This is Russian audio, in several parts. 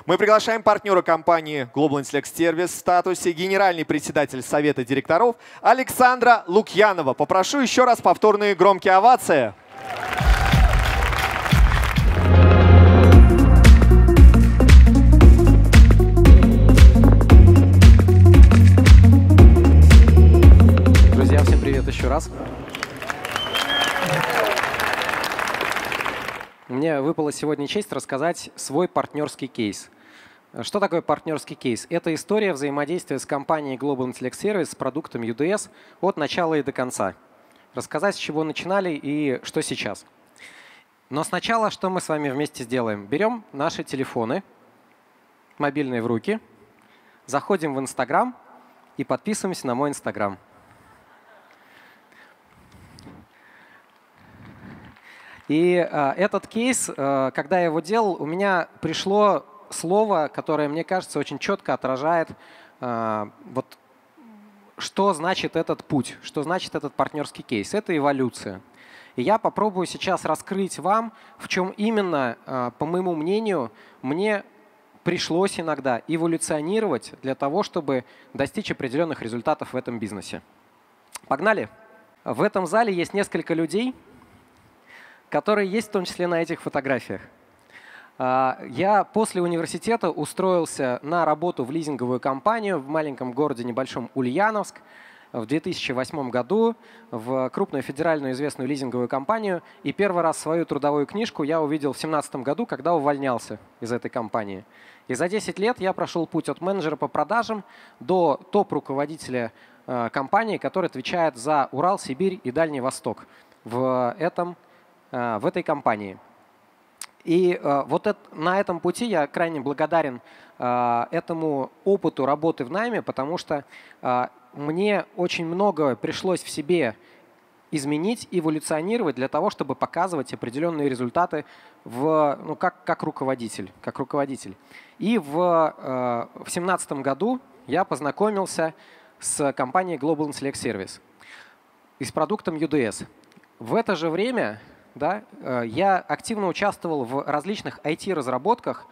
Мы приглашаем партнера компании Global Intellect Service в статусе генеральный председатель Совета директоров Александра Лукьянова. Попрошу еще раз повторные громкие овации. Друзья, всем привет еще раз. Мне выпала сегодня честь рассказать свой партнерский кейс. Что такое партнерский кейс? Это история взаимодействия с компанией Global Intellect Service с продуктом UDS от начала и до конца. Рассказать, с чего начинали и что сейчас. Но сначала, что мы с вами вместе сделаем? Берем наши телефоны, мобильные в руки, заходим в Instagram и подписываемся на мой Instagram. И этот кейс, когда я его делал, у меня пришло слово, которое, мне кажется, очень четко отражает, вот, что значит этот путь, что значит этот партнерский кейс. Это эволюция. И я попробую сейчас раскрыть вам, в чем именно, по моему мнению, мне пришлось иногда эволюционировать для того, чтобы достичь определенных результатов в этом бизнесе. Погнали! В этом зале есть несколько людей, которые есть в том числе на этих фотографиях. Я после университета устроился на работу в лизинговую компанию в маленьком городе небольшом Ульяновск в 2008 году в крупную федеральную известную лизинговую компанию. И первый раз свою трудовую книжку я увидел в 2017 году, когда увольнялся из этой компании. И за 10 лет я прошел путь от менеджера по продажам до топ-руководителя компании, который отвечает за Урал, Сибирь и Дальний Восток в этой компании. И вот на этом пути я крайне благодарен этому опыту работы в найме, потому что мне очень много пришлось в себе изменить, эволюционировать для того, чтобы показывать определенные результаты как руководитель. И в 2017 году я познакомился с компанией Global Intellect Service и с продуктом UDS. В это же время я активно участвовал в различных IT-разработках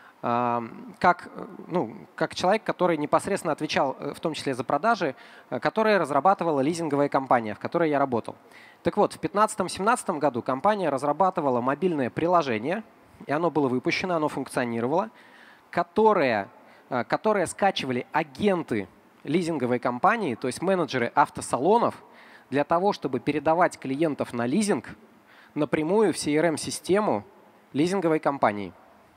как человек, который непосредственно отвечал в том числе за продажи, которые разрабатывала лизинговая компания, в которой я работал. Так вот, в 2015-2017 году компания разрабатывала мобильное приложение, и оно было выпущено, оно функционировало, которое скачивали агенты лизинговой компании, то есть менеджеры автосалонов, для того, чтобы передавать клиентов на лизинг напрямую в CRM-систему лизинговой компании.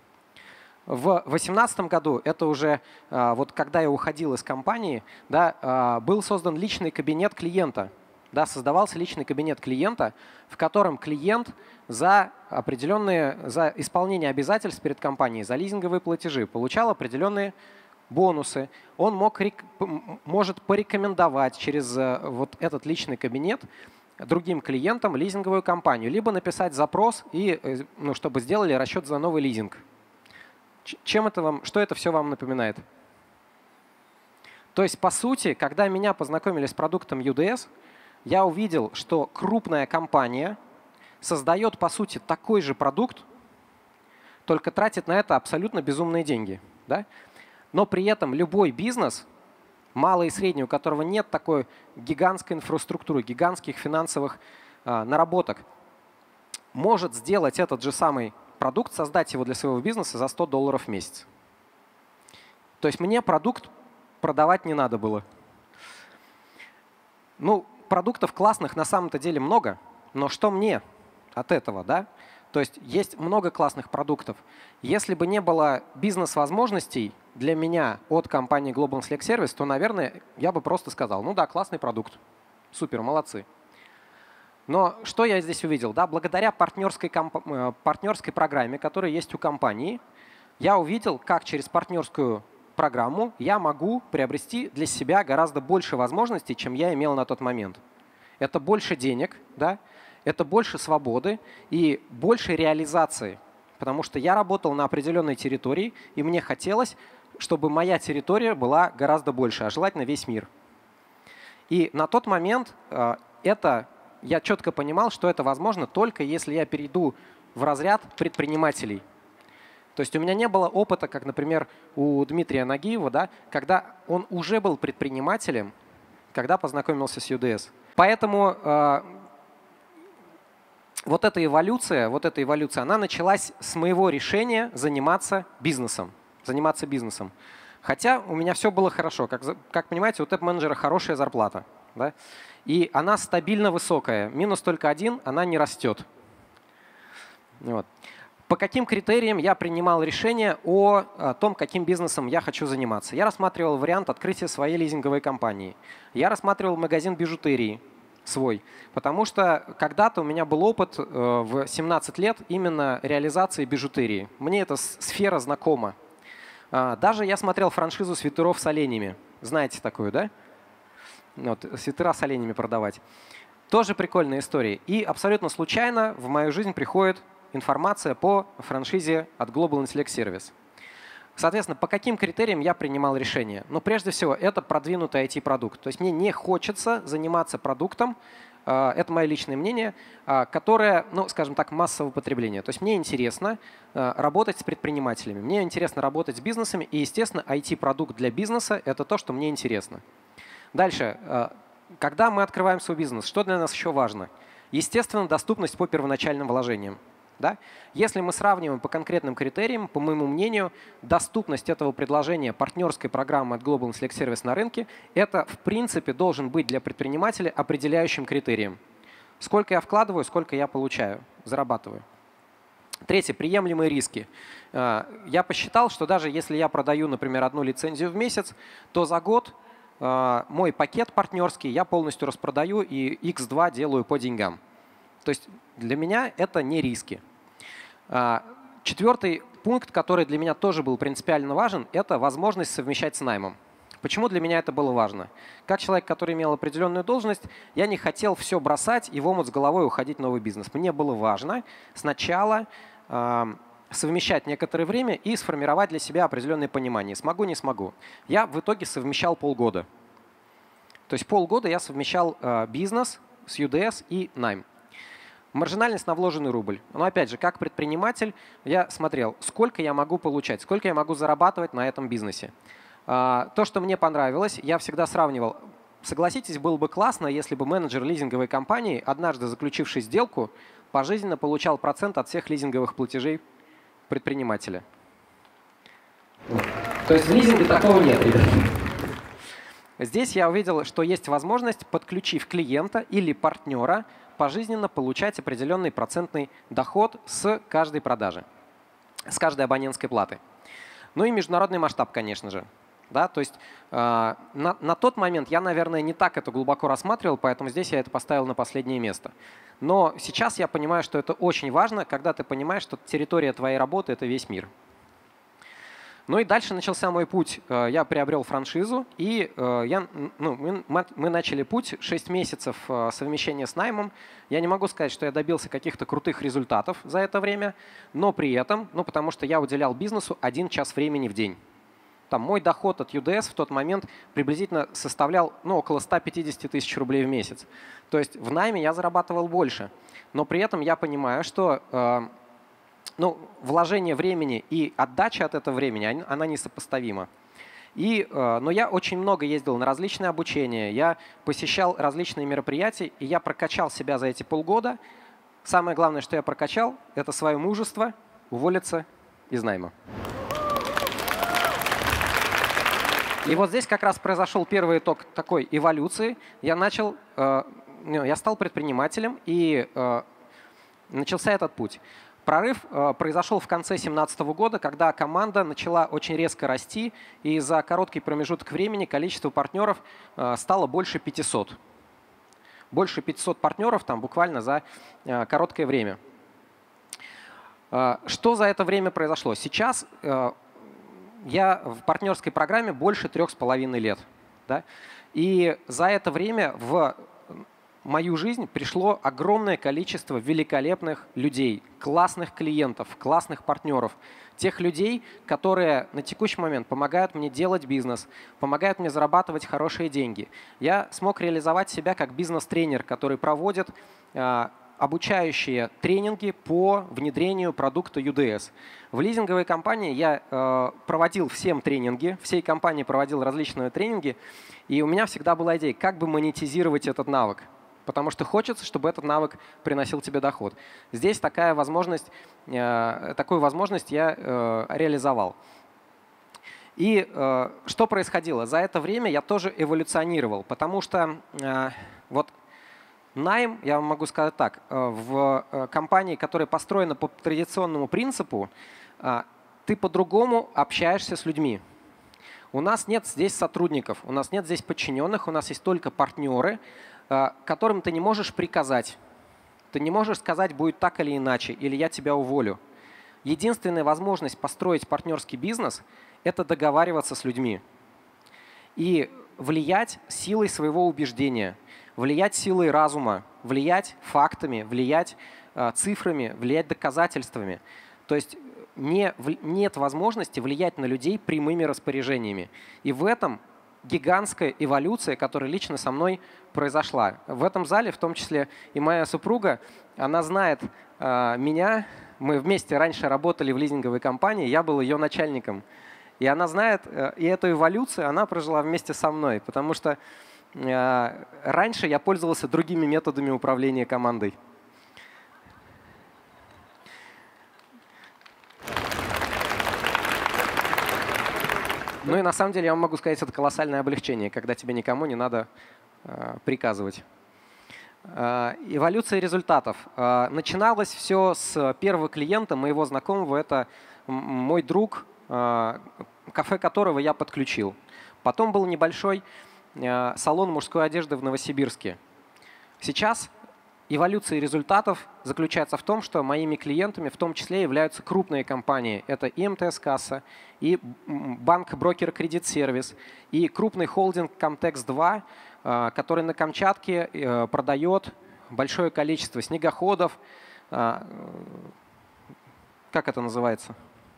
В 2018 году, это уже вот когда я уходил из компании, был создан личный кабинет клиента. Создавался личный кабинет клиента, в котором клиент за исполнение обязательств перед компанией, за лизинговые платежи получал определенные бонусы. Он может порекомендовать через вот этот личный кабинет другим клиентам лизинговую компанию, либо написать запрос, чтобы сделали расчет за новый лизинг. Что это все вам напоминает? То есть, по сути, когда меня познакомили с продуктом UDS, я увидел, что крупная компания создает, по сути, такой же продукт, только тратит на это абсолютно безумные деньги. Но при этом любой бизнес, малый и средний, у которого нет такой гигантской инфраструктуры, гигантских финансовых наработок, может сделать этот же самый продукт, создать его для своего бизнеса за $100 в месяц. То есть мне продукт продавать не надо было. Продуктов классных на самом-то деле много, но что мне от этого, То есть есть много классных продуктов. Если бы не было бизнес-возможностей для меня от компании Global Intellect Service, то, наверное, я бы просто сказал, классный продукт, супер, молодцы. Но что я здесь увидел? Благодаря партнерской программе, которая есть у компании, я увидел, как через партнерскую программу я могу приобрести для себя гораздо больше возможностей, чем я имел на тот момент. Это больше денег, это больше свободы и больше реализации. Потому что я работал на определенной территории, и мне хотелось, чтобы моя территория была гораздо больше, а желательно весь мир. И на тот момент я четко понимал, что это возможно только если я перейду в разряд предпринимателей. То есть у меня не было опыта, как, например, у Дмитрия Нагиева, да, когда он уже был предпринимателем, когда познакомился с UDS. Поэтому вот эта эволюция, она началась с моего решения заниматься бизнесом. Хотя у меня все было хорошо. Как понимаете, у топ-менеджера хорошая зарплата. Да? И она стабильно высокая. Минус только один, она не растет. Вот. По каким критериям я принимал решение о том, каким бизнесом я хочу заниматься? Я рассматривал вариант открытия своей лизинговой компании. Я рассматривал магазин бижутерии свой, потому что когда-то у меня был опыт в 17 лет именно реализации бижутерии. Мне эта сфера знакома. Даже я смотрел франшизу свитеров с оленями. Знаете такую, да? Вот, свитера с оленями продавать. Тоже прикольная история. И абсолютно случайно в мою жизнь приходит информация по франшизе от Global Intellect Service. Соответственно, по каким критериям я принимал решение? Ну, прежде всего, это продвинутый IT-продукт. То есть мне не хочется заниматься продуктом, это мое личное мнение, которое, ну, скажем так, массового потребления. То есть мне интересно работать с предпринимателями, мне интересно работать с бизнесами, и, естественно, IT-продукт для бизнеса – это то, что мне интересно. Дальше, когда мы открываем свой бизнес, что для нас еще важно? Естественно, доступность по первоначальным вложениям. Да? Если мы сравниваем по конкретным критериям, по моему мнению, доступность этого предложения партнерской программы от Global Intellect Service на рынке – это, в принципе, должен быть для предпринимателя определяющим критерием. Сколько я вкладываю, сколько я получаю, зарабатываю. Третье – приемлемые риски. Я посчитал, что даже если я продаю, например, одну лицензию в месяц, то за год мой пакет партнерский я полностью распродаю и x2 делаю по деньгам. То есть для меня это не риски. Четвертый пункт, который для меня тоже был принципиально важен, это возможность совмещать с наймом. Почему для меня это было важно? Как человек, который имел определенную должность, я не хотел все бросать и в омут с головой уходить в новый бизнес. Мне было важно сначала совмещать некоторое время и сформировать для себя определенное понимание. Смогу, не смогу. Я в итоге совмещал полгода. То есть полгода я совмещал бизнес с UDS и найм. Маржинальность на вложенный рубль. Но опять же, как предприниматель, я смотрел, сколько я могу получать, сколько я могу зарабатывать на этом бизнесе. То, что мне понравилось, я всегда сравнивал. Согласитесь, было бы классно, если бы менеджер лизинговой компании, однажды заключивший сделку, пожизненно получал процент от всех лизинговых платежей предпринимателя. То есть в лизинге такого нет, ребята. Здесь я увидел, что есть возможность, подключив клиента или партнера, пожизненно получать определенный процентный доход с каждой продажи, с каждой абонентской платы. Ну и международный масштаб, конечно же. Да, то есть на тот момент я, наверное, не так это глубоко рассматривал, поэтому здесь я это поставил на последнее место. Но сейчас я понимаю, что это очень важно, когда ты понимаешь, что территория твоей работы – это весь мир. Ну и дальше начался мой путь. Я приобрел франшизу, и мы начали путь 6 месяцев совмещения с наймом. Я не могу сказать, что я добился каких-то крутых результатов за это время, но при этом, потому что я уделял бизнесу 1 час времени в день. Там мой доход от UDS в тот момент приблизительно составлял около 150 тысяч рублей в месяц. То есть в найме я зарабатывал больше. Но при этом я понимаю, что вложение времени и отдача от этого времени, она несопоставима. Но я очень много ездил на различные обучения, я посещал различные мероприятия, и я прокачал себя за эти полгода. Самое главное, что я прокачал, это свое мужество уволиться из найма. И вот здесь как раз произошел первый итог такой эволюции. Я стал предпринимателем, и начался этот путь. Прорыв произошел в конце 2017 года, когда команда начала очень резко расти, и за короткий промежуток времени количество партнеров стало больше 500. Больше 500 партнеров там буквально за короткое время. Что за это время произошло? Сейчас я в партнерской программе больше 3,5 лет. Да? И за это время в мою жизнь пришло огромное количество великолепных людей, классных клиентов, классных партнеров, тех людей, которые на текущий момент помогают мне делать бизнес, помогают мне зарабатывать хорошие деньги. Я смог реализовать себя как бизнес-тренер, который проводит обучающие тренинги по внедрению продукта UDS. В лизинговой компании я проводил всем тренинги, всей компании проводил различные тренинги, и у меня всегда была идея, как бы монетизировать этот навык. Потому что хочется, чтобы этот навык приносил тебе доход. Здесь такую возможность я реализовал. И что происходило? За это время я тоже эволюционировал, потому что вот найм, я вам могу сказать так, в компании, которая построена по традиционному принципу, ты по-другому общаешься с людьми. У нас нет здесь сотрудников, у нас нет здесь подчиненных, у нас есть только партнеры, которым ты не можешь приказать. Ты не можешь сказать, будет так или иначе, или я тебя уволю. Единственная возможность построить партнерский бизнес – это договариваться с людьми и влиять силой своего убеждения, влиять силой разума, влиять фактами, влиять цифрами, влиять доказательствами. То есть нет возможности влиять на людей прямыми распоряжениями. И в этом гигантская эволюция, которая лично со мной произошла. В этом зале, в том числе и моя супруга, она знает меня. Мы вместе раньше работали в лизинговой компании, я был ее начальником. И она знает, и эту эволюцию она прожила вместе со мной, потому что раньше я пользовался другими методами управления командой. Ну и на самом деле я вам могу сказать, это колоссальное облегчение, когда тебе никому не надо приказывать. Эволюция результатов. Начиналось все с первого клиента, моего знакомого. Это мой друг, кафе которого я подключил. Потом был небольшой салон мужской одежды в Новосибирске. Сейчас эволюция результатов заключается в том, что моими клиентами в том числе являются крупные компании. Это и МТС-касса, и банк-брокер Кредит-сервис, и крупный холдинг Comtex-2, который на Камчатке продает большое количество снегоходов. Как это называется?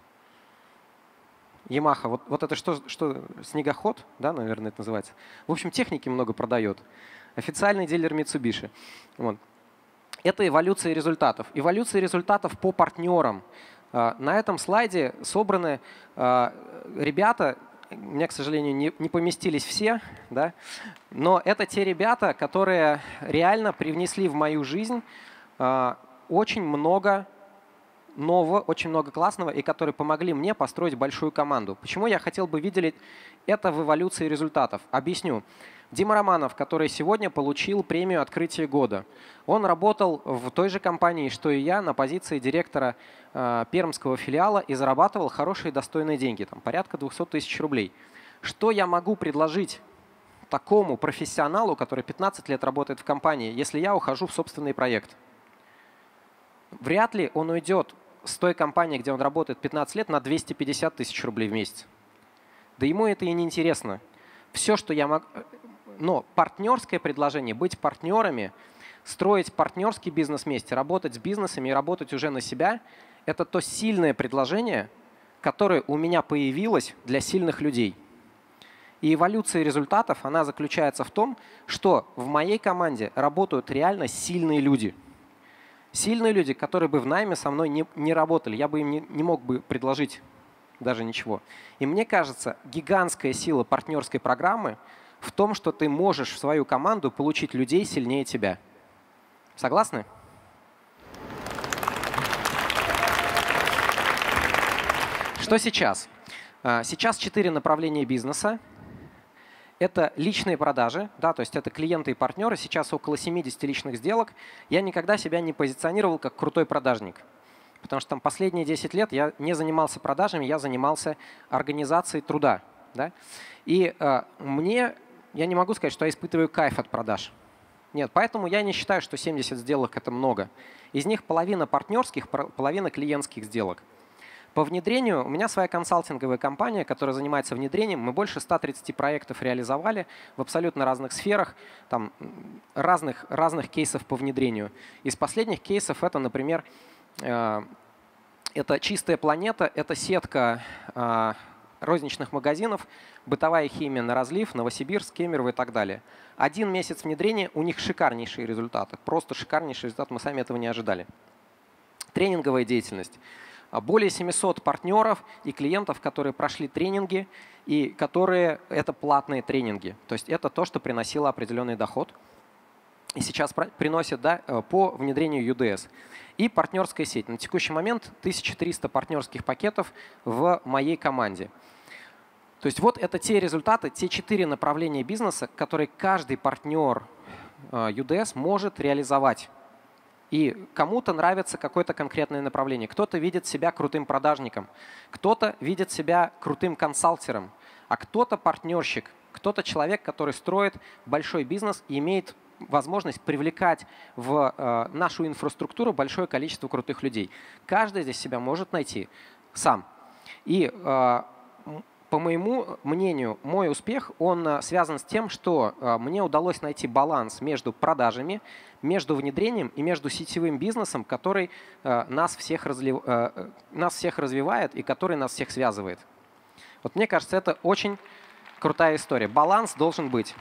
Ямаха. Вот это что? Снегоход, да, наверное, это называется. В общем, техники много продает. Официальный дилер Mitsubishi. Вот. Это эволюция результатов. Эволюция результатов по партнерам. На этом слайде собраны ребята, у меня, к сожалению, не поместились все, да, но это те ребята, которые реально привнесли в мою жизнь очень много нового, очень много классного, и которые помогли мне построить большую команду. Почему я хотел бы видеть это в эволюции результатов? Объясню. Дима Романов, который сегодня получил премию «Открытие года», он работал в той же компании, что и я, на позиции директора пермского филиала и зарабатывал хорошие достойные деньги, там, порядка 200 тысяч рублей. Что я могу предложить такому профессионалу, который 15 лет работает в компании, если я ухожу в собственный проект? Вряд ли он уйдет с той компании, где он работает 15 лет, на 250 тысяч рублей в месяц. Да ему это и не интересно. Все, что я могу... Но партнерское предложение, быть партнерами, строить партнерский бизнес вместе, работать с бизнесами и работать уже на себя – это то сильное предложение, которое у меня появилось для сильных людей. И эволюция результатов, она заключается в том, что в моей команде работают реально сильные люди. Сильные люди, которые бы в найме со мной не работали, я бы им не мог бы предложить даже ничего. И мне кажется, гигантская сила партнерской программы в том, что ты можешь в свою команду получить людей сильнее тебя. Согласны? Что сейчас? Сейчас 4 направления бизнеса. Это личные продажи, да, то есть это клиенты и партнеры. Сейчас около 70 личных сделок. Я никогда себя не позиционировал как крутой продажник. Потому что там последние 10 лет я не занимался продажами, я занимался организацией труда. Да? И я не могу сказать, что я испытываю кайф от продаж. Нет, поэтому я не считаю, что 70 сделок – это много. Из них половина партнерских, половина клиентских сделок. По внедрению у меня своя консалтинговая компания, которая занимается внедрением. Мы больше 130 проектов реализовали в абсолютно разных сферах, там, разных кейсов по внедрению. Из последних кейсов это, например, это «Чистая планета», это сетка розничных магазинов, бытовая химия на разлив, Новосибирск, Кемерово и так далее. 1 месяц внедрения, у них шикарнейшие результаты. Просто шикарнейший результат, мы сами этого не ожидали. Тренинговая деятельность. Более 700 партнеров и клиентов, которые прошли тренинги, и которые это платные тренинги. То есть это то, что приносило определенный доход. И сейчас приносит, да, по внедрению UDS. И партнерская сеть. На текущий момент 1300 партнерских пакетов в моей команде. То есть вот это те результаты, те 4 направления бизнеса, которые каждый партнер UDS может реализовать. И кому-то нравится какое-то конкретное направление. Кто-то видит себя крутым продажником, кто-то видит себя крутым консалтером, а кто-то партнерщик, кто-то человек, который строит большой бизнес и имеет возможность привлекать в нашу инфраструктуру большое количество крутых людей. Каждый здесь себя может найти сам. И по моему мнению, мой успех, он связан с тем, что мне удалось найти баланс между продажами, между внедрением и между сетевым бизнесом, который нас всех развивает и который нас всех связывает. Вот мне кажется, это очень крутая история. Баланс должен быть.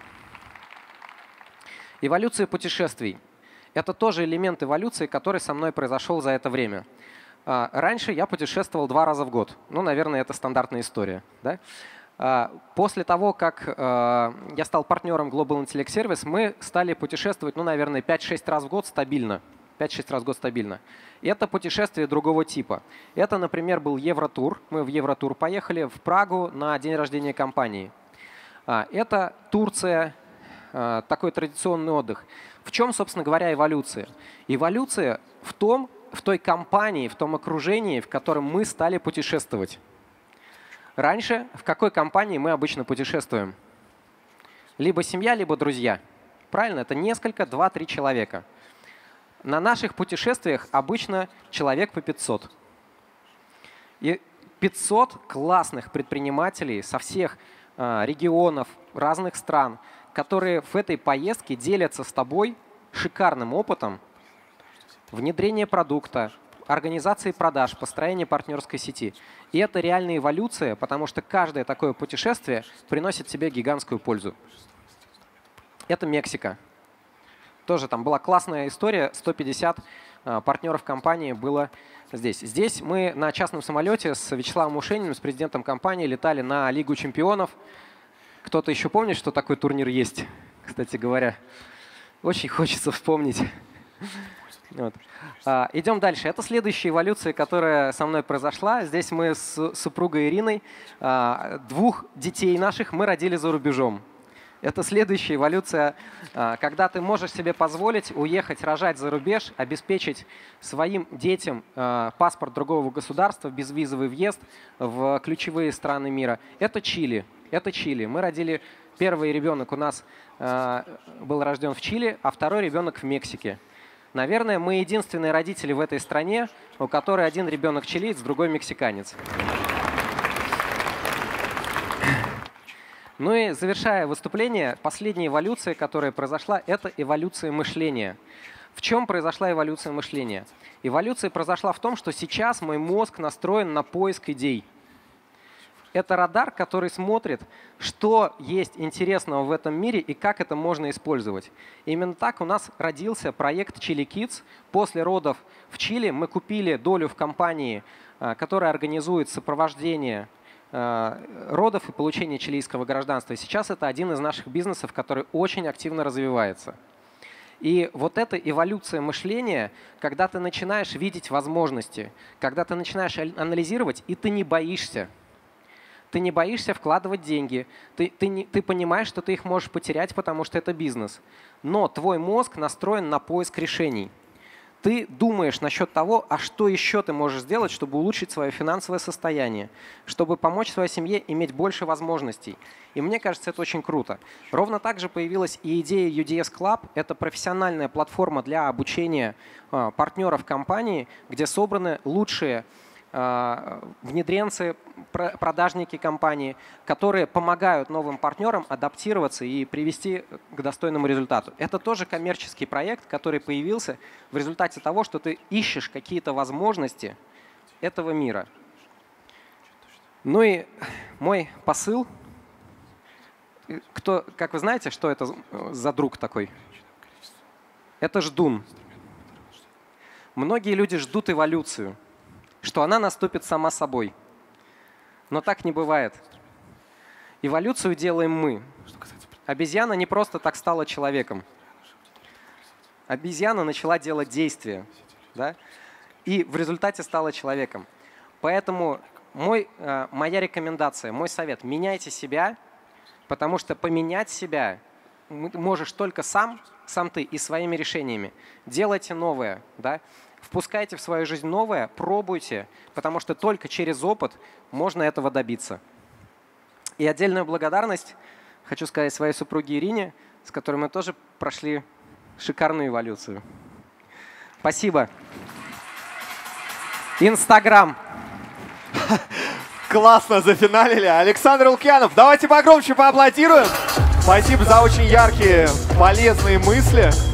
Эволюция путешествий. Это тоже элемент эволюции, который со мной произошел за это время. Раньше я путешествовал 2 раза в год. Ну, наверное, это стандартная история. Да? После того, как я стал партнером Global Intellect Service, мы стали путешествовать, ну, наверное, 5-6 раз в год стабильно. 5-6 раз в год стабильно. Это путешествие другого типа. Это, например, был Евротур. Мы в Евротур поехали в Прагу на день рождения компании. Это Турция, такой традиционный отдых. В чем, собственно говоря, эволюция? Эволюция в той компании, в том окружении, в котором мы стали путешествовать. Раньше в какой компании мы обычно путешествуем? Либо семья, либо друзья. Правильно? Это несколько, 2-3 человека. На наших путешествиях обычно человек по 500. И 500 классных предпринимателей со всех регионов, разных стран, которые в этой поездке делятся с тобой шикарным опытом внедрения продукта, организации продаж, построения партнерской сети. И это реальная эволюция, потому что каждое такое путешествие приносит тебе гигантскую пользу. Это Мексика. Тоже там была классная история, 150 партнеров компании было здесь. Здесь мы на частном самолете с Вячеславом Ушениным, с президентом компании, летали на Лигу чемпионов. Кто-то еще помнит, что такой турнир есть, кстати говоря? Очень хочется вспомнить. Вот. Идем дальше. Это следующая эволюция, которая со мной произошла. Здесь мы с супругой Ириной, 2 детей наших мы родили за рубежом. Это следующая эволюция, когда ты можешь себе позволить уехать рожать за рубеж, обеспечить своим детям паспорт другого государства, безвизовый въезд в ключевые страны мира. Это Чили. Это Чили. Мы родили, первый ребенок у нас был рожден в Чили, а второй ребенок в Мексике. Наверное, мы единственные родители в этой стране, у которой один ребенок чилиец, другой мексиканец. Ну и завершая выступление, последняя эволюция, которая произошла, это эволюция мышления. В чем произошла эволюция мышления? Эволюция произошла в том, что сейчас мой мозг настроен на поиск идей. Это радар, который смотрит, что есть интересного в этом мире и как это можно использовать. Именно так у нас родился проект Chili Kids. После родов в Чили мы купили долю в компании, которая организует сопровождение родов и получение чилийского гражданства. И сейчас это один из наших бизнесов, который очень активно развивается. И вот эта эволюция мышления, когда ты начинаешь видеть возможности, когда ты начинаешь анализировать, и ты не боишься. Ты не боишься вкладывать деньги, ты понимаешь, что ты их можешь потерять, потому что это бизнес. Но твой мозг настроен на поиск решений. Ты думаешь насчет того, а что еще ты можешь сделать, чтобы улучшить свое финансовое состояние, чтобы помочь своей семье иметь больше возможностей. И мне кажется, это очень круто. Ровно так же появилась и идея UDS Club. Это профессиональная платформа для обучения партнеров компании, где собраны лучшие внедренцы, продажники компании, которые помогают новым партнерам адаптироваться и привести к достойному результату. Это тоже коммерческий проект, который появился в результате того, что ты ищешь какие-то возможности этого мира. Ну и мой посыл. Как вы знаете, что это за друг такой? Это ждун. Многие люди ждут эволюцию, что она наступит сама собой. Но так не бывает. Эволюцию делаем мы. Обезьяна не просто так стала человеком. Обезьяна начала делать действия, да? И в результате стала человеком. Поэтому моя рекомендация, мой совет – меняйте себя, потому что поменять себя можешь только сам ты и своими решениями. Делайте новое, да? Впускайте в свою жизнь новое, пробуйте, потому что только через опыт можно этого добиться. И отдельную благодарность хочу сказать своей супруге Ирине, с которой мы тоже прошли шикарную эволюцию. Спасибо. Инстаграм. Классно зафиналили. Александр Лукьянов. Давайте погромче поаплодируем. Спасибо за очень яркие, полезные мысли.